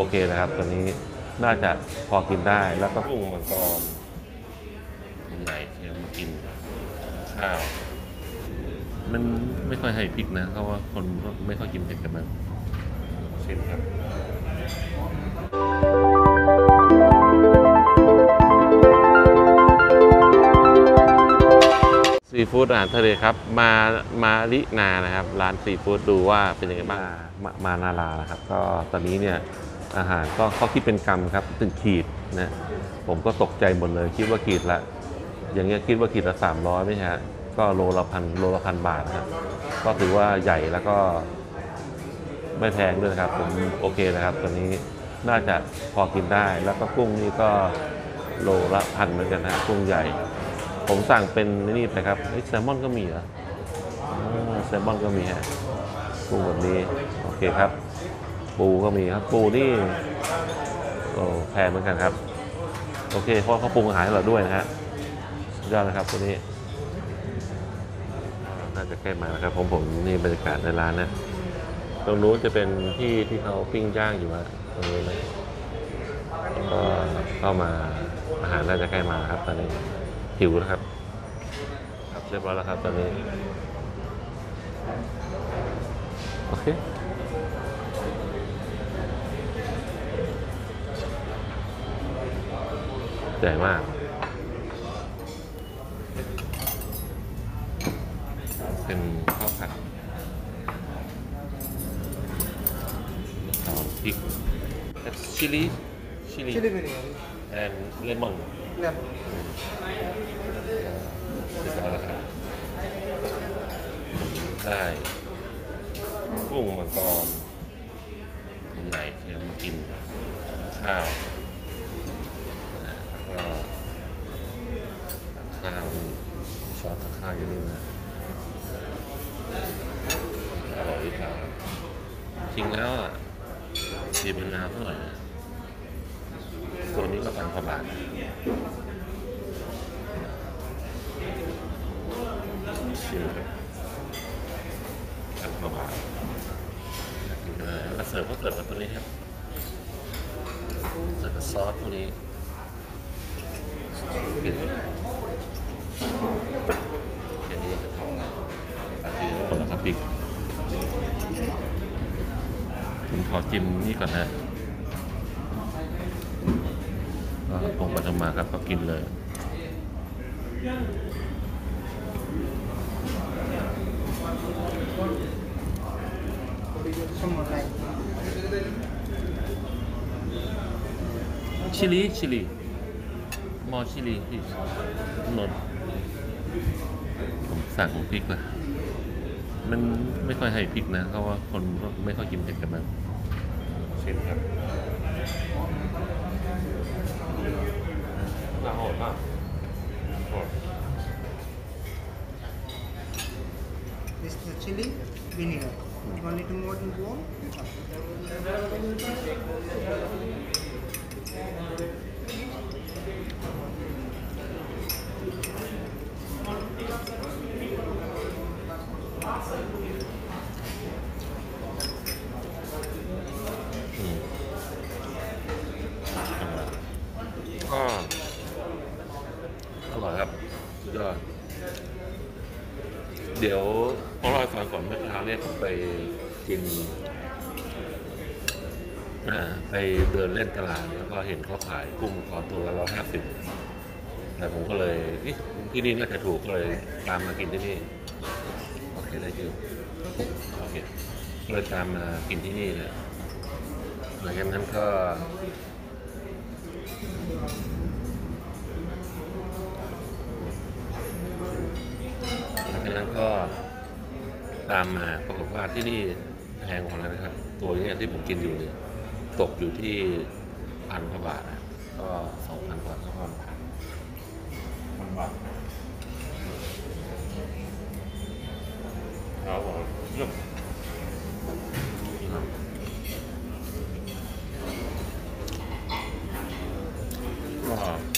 โอเคนะครับตัวนี้น่าจะพอกินได้แล้วก็กุ้งมังกรใหญ่ที่มากินข้าวมันไม่ค่อยให้พริกนะเพราะว่าคนไม่ค่อยกินเผ็ดกันมันเช่นครับซีฟู้ดอาหารทะเลครับมาลินานะครับร้านซีฟู้ดดูว่าเป็นยังไงบ้างมานารานะครับก็ตอนนี้เนี่ยอาหารก็เขาคิดเป็นกรัมครับถึงขีดนะผมก็ตกใจหมดเลยคิดว่าขีดละอย่างเงี้ยคิดว่าขีดละ300ไม่ใช่ฮะก็โลละพันบาทนะครับก็ถือว่าใหญ่แล้วก็ไม่แพงด้วยนะครับผมโอเคนะครับตอนนี้น่าจะพอกินได้แล้วก็กุ้งนี่ก็โลละพันเหมือนกันนะกุ้งใหญ่ผมสั่งเป็นนี่ไปครับแซลมอนก็มีเหรอแซลมอนก็มีฮะกุ้งแบบนี้โอเคครับปูก็มีครับปูนี่โอ้แพงเหมือนกันครับโอเคเพราะเขาปรุงอาหารให้เราด้วยนะฮะสุดยอดนะครับตัวนี้น่าจะใกล้มาแล้วครับผมนี่บรรยากาศในร้านนะตรงนู้นจะเป็นที่เขาปิ้งย่างอยู่ฮะตรงนี้นะก็เข้ามาอาหารน่าจะใกล้มาครับตอนนี้หิวแล้วครับเรียบร้อยแล้วครับตอนนี้โอเคใหญ่มากเป็นข้าวผัดต่อพริกชิลลี่ Chili biryani. and lemon Lemon. เรียบร้อยแล้วครับได้กุ้งมังกรใหญ่ที่มากินข้าวก็ข้าวซอสข้าวอยู่นี่นะอร่อยดีครับจริงแล้วอ่ะสีเป็นน้ำเท่าไหร่นะตัวนี้ก็1,000 กว่าบาทชิมครับ1,000 กว่าบาทแล้วเสิร์ฟก็เสิร์ฟกับตัวนี้ครับเสิร์ฟกับซอสพวกนี้กินแค่นี้จะทำอาทิตย์ละคนละครับพี่ผมขอจิ้มนี่ก่อนนะก็ตรงไปตรงมาครับก็กินเลย Some more like. chili more chili please นนผมสั่งพริกละมันไม่ค่อยให้พริกนะเพราะว่าคนไม่ค่อยกินเผ็ดกันมันเช่นครับน่าโหดมากโหด This is the chili vinegar. You want it to more than warm? ก็อร่อยครับสุดยอดเดี๋ยวพอเราฟังก่อนเมื่อเช้าเนี่ยผมไปกินไปเดินเล่นตลาดแล้วก็เห็นเขาขายกุ้งคอตัวละ150แต่ผมก็เลยที่นี่น่าจะถูกก็เลยตามมากินที่นี่โอเคได้ชื่อโอเคเลยตามมากินที่นี่เลยหลังจากนั้นก็ตามมาปรากฏว่าที่นี่แพงกว่าแล้วนะครับตัวนี้ที่ผมกินอยู่เนี่ยตกอยู่ที่1,000 กว่าบาทนะก็2,000 กว่าก็1,000 บาทเอาเยี่ยมก็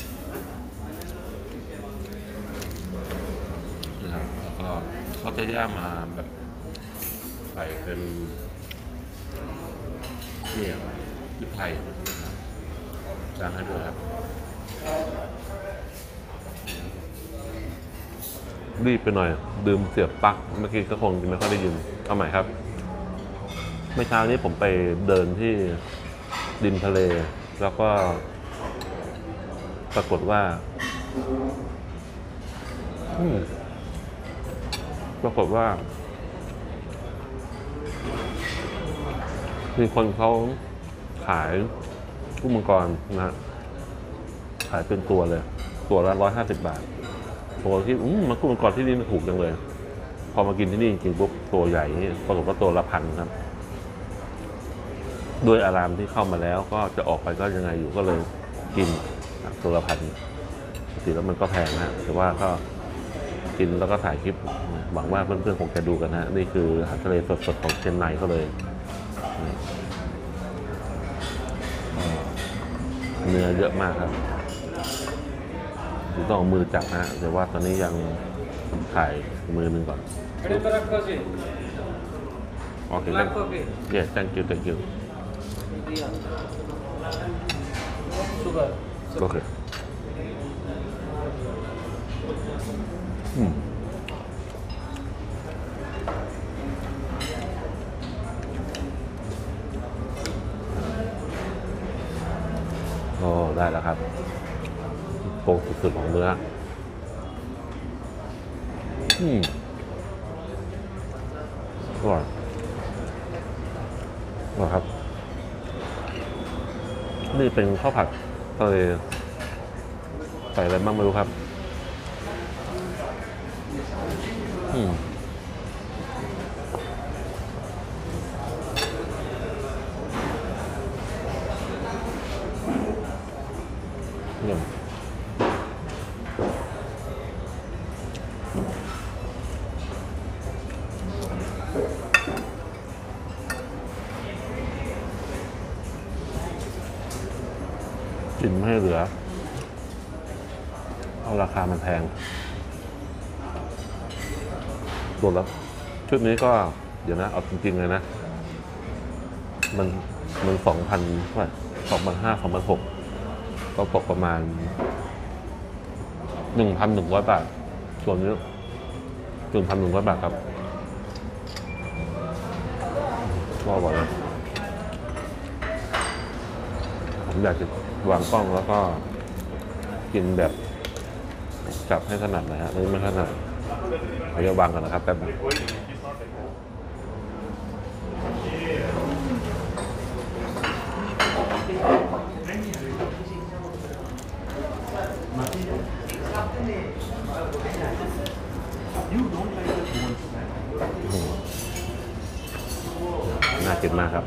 แล้วก็เขาจะย่างมาแบบใส่เป็นเนี่ยพริกไทยจางให้ด้วยครับรีบไปหน่อยดื่มเสียบปลั๊กเมื่อกี้ก็คงไม่ค่อยได้ยินเอาใหม่ครับเมื่อเช้านี้ผมไปเดินที่ริมทะเลแล้วก็ปรากฏว่ามีคนเขาขายกุ้งมังกรนะฮะขายเป็นตัวเลย ตัวละ150 บาทตัวที่มันกุ้งมังกรที่นี่มันถูกจังเลย พอมากินที่นี่จริงๆปุ๊บตัวใหญ่นี่ปรากฏว่าตัวละ1,000ครับด้วยอารามที่เข้ามาแล้วก็จะออกไปก็ยังไงอยู่ก็เลยกินตัวละ1,000ปกติแล้วมันก็แพงนะแต่ว่าก็กินแล้วก็ถ่ายคลิปหวังว่าเพื่อนๆคงจะดูกันนะนี่คืออาหารทะเลสดๆของเชียงใหม่ก็เลยเนื้อเยอะมากครับต้องเอามือจับนะแต่ว่าตอนนี้ยังถ่ายมือหนึ่งก่อนโอเคครับเย้ thank you โอเคโอ้ได้แล้วครับโปร่งสุดๆของเนื้ออร่อยครับ นี่เป็นข้าวผัดทะเลใส่อะไรบ้างไม่รู้ครับเนี่ยกินไม่ให้เหลือเอาราคามันแพงตัวละชุดนี้ก็เดี๋ยวนะเอาจริงๆเลยนะมัน2,000เท่าไหร่2,500 2,600ก็ตกประมาณ 1,100 บาทส่วนนี้ 1,100 บาทครับก็อร่อยนะผมอยากจะวางกล้องแล้วก็กินแบบจับให้ถนัดหน่อยฮะนี่ไม่ถนัดผมจะวางกันนะครับแป๊บนึงน่ากินมากครับ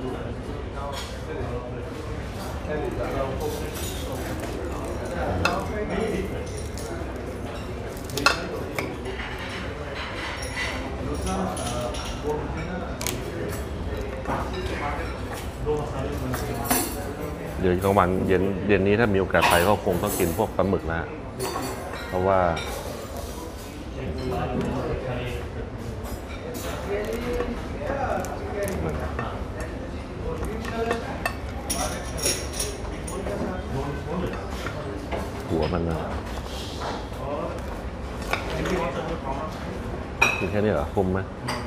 เดี๋ยวกลางวันเย็นนี้ถ้ามีโอกาสไปก็คงต้องกินพวกปลาหมึกนะเพราะว่าหัวมันนะกินแค่นี้เหรอคุ้มไหม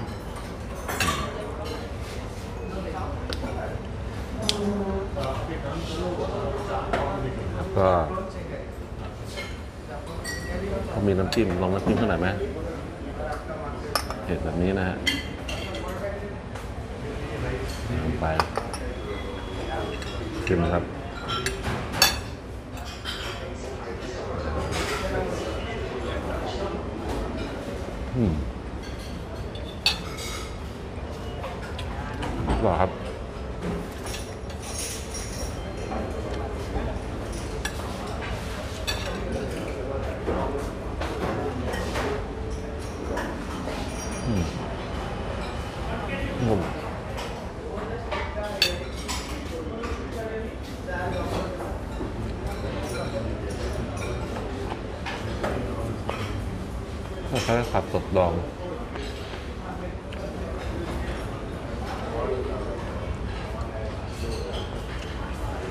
ก็เขามีน้ำจิ้มลองน้ำจิ้มเท่าไหร่ไหมเห็ดแบบนี้นะฮะลงไปชิมครับหรอครับคล้ายๆผัดสดดอง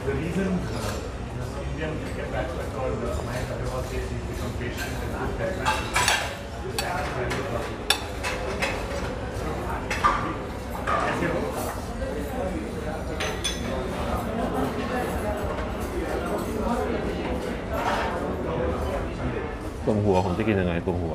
The reason Indian cricket batsman called Mahendra Agarwal says he's become patient and good that match is that value of ऐसे हो ตรงหัวผมจะกินยังไงตรงหัว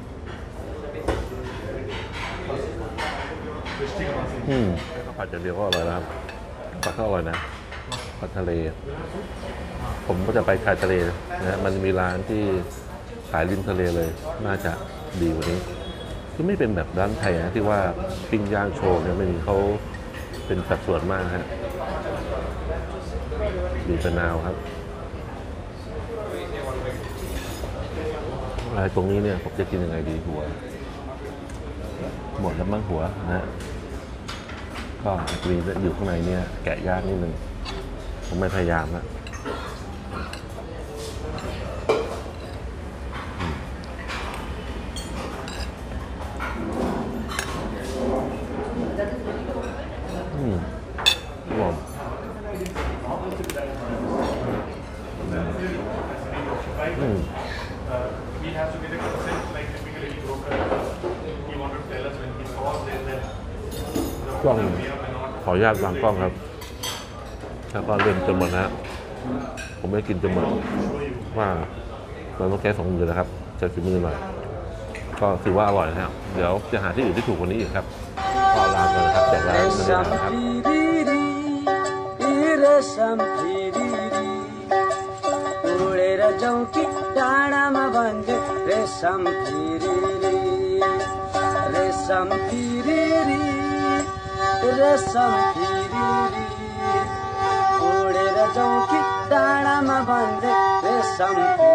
ข้าวผัดอย่างเดียวก็อร่อยแล้วครับผัดก็อร่อยนะผัดทะเลผมก็จะไปชายทะเลนะมันมีร้านที่ขายริมทะเลเลยน่าจะดีกว่านี้คือไม่เป็นแบบร้านไทยนะที่ว่าปิ้งย่างโชว์เนี่ยไม่มีเขาเป็นสัดส่วนมากฮะบีบมะนาวครับอะไรตรงนี้เนี่ยผมจะกินยังไงดีหัวหมดแล้วมั้งหัวนะฮะก็มีอยู่ข้างในเนี่ยแกะยากนิดนึงผมไม่พยายามนะว้าว he has to get a consent like typically any broker he wanted to tell us when he saw then กล้องขออนุญาตวางกล้องครับแล้วก็เริ่มจะหมดนะผมไม่กินจะหมดว่าเราต้องแก้2 มือนะครับใช้ฝีมือหน่อยก็ถือว่าอร่อยนะครับเดี๋ยวจะหาที่อื่นที่ถูกกว่านี้อีกครับก็ลาไปนะครับจากร้านนี้นะครับ उडेर चौकी डाँडामा बन्दे रेशम फिरी रेशम फिरी रेशम फिरी उडेर चौकी डाँडामा बन्दे रेशम